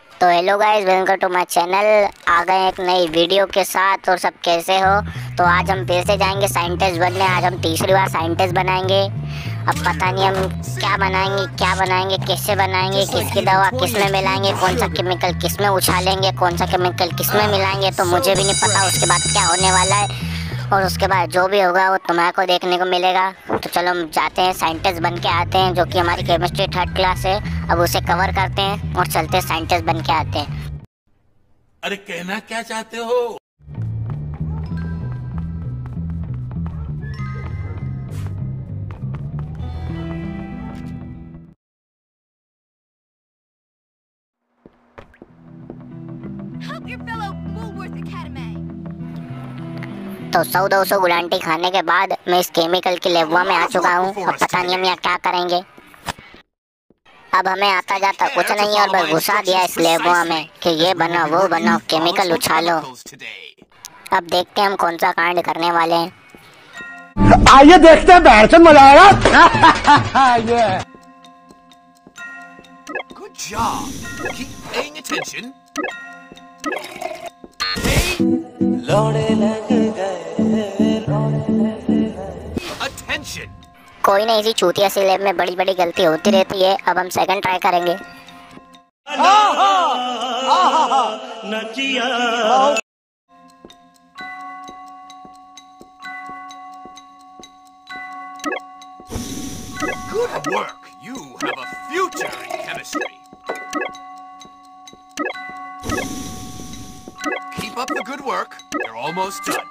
तो hello guys, welcome to my channel. आ गए एक नई वीडियो के साथ। और सब कैसे हो? तो आज हम फिर से जाएंगे साइंटिस्ट बनने। आज हम तीसरी बार साइंटिस्ट बनाएंगे। अब पता नहीं हम क्या बनाएंगे, किससे बनाएंगे, किसकी दवा किस में मिलाएंगे, कौन सा केमिकल किस में उछालेंगे, कौन सा केमिकल किस में मिलाएंगे, तो मुझे भी नहीं पता उसके बाद क्या होने वाला है। और उसके बाद जो भी होगा वो तुम्हारे को देखने को मिलेगा। तो चलो हम जाते हैं, साइंटिस्ट बन के आते हैं, जो कि हमारी केमिस्ट्री 3rd क्लास है। अब उसे कवर करते हैं और चलते हैं, साइंटिस्ट बन के आते हैं। अरे कहना क्या चाहते हो? Help your fellow Woolworth Academy. तो 100-200 गुलांटी खाने के बाद मैं इस केमिकल की लेबुआ में आ चुका हूँ। अब पता नहीं हम यहाँ क्या करेंगे। अब हमें आता जाता कुछ नहीं है और बस घुसा दिया इस लेबुआ में कि ये बनाओ वो बनाओ, केमिकल उछालो। अब देखते हैं हम कौन सा कांड करने वाले हैं। आइए देखते हैं, बैठ मजा आएगा। Good job. Keep paying attention. Attention. कोई नहीं, इसी चूतिया सी लैब में बड़ी बड़ी गलती होती रहती है। अब हम सेकंड ट्राई करेंगे। Good work. You have a future in chemistry. Keep up the good work. You're almost done.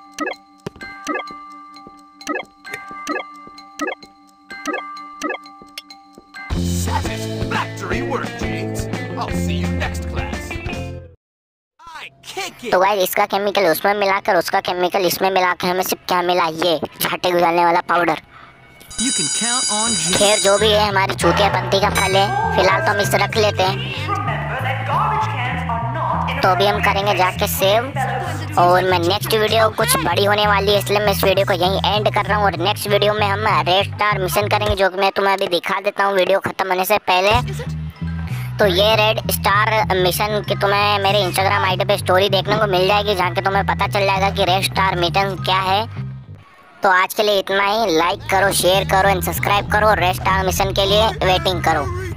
Satisfactory work, James. I'll see you next class. I kick it. तो गाइस, इसका केमिकल उसमें मिलाकर उसका chemical इसमें मिलाकर हमें सिर्फ क्या मिला, ये झाटे गुजारने वाला powder. You can count on James. खैर जो भी है, हमारी चूतियापंती का फल है। फिलहाल तो हम इसे रख लेते हैं। तो अभी हम करेंगे जाके सेव। और मैं नेक्स्ट वीडियो कुछ बड़ी होने वाली है, इसलिए मैं इस वीडियो को यहीं एंड कर रहा हूँ। और नेक्स्ट वीडियो में हम रेड स्टार मिशन करेंगे, जो कि मैं तुम्हें अभी दिखा देता हूँ वीडियो खत्म होने से पहले। तो ये रेड स्टार मिशन की तुम्हें मेरे इंस्टाग्राम आईडी पे स्टोरी देखने को मिल जाएगी, जहाँ के तुम्हें पता चल जाएगा कि रेड स्टार मिशन क्या है। तो आज के लिए इतना ही। लाइक करो, शेयर करो एंड सब्सक्राइब करो। रेड स्टार मिशन के लिए वेटिंग करो।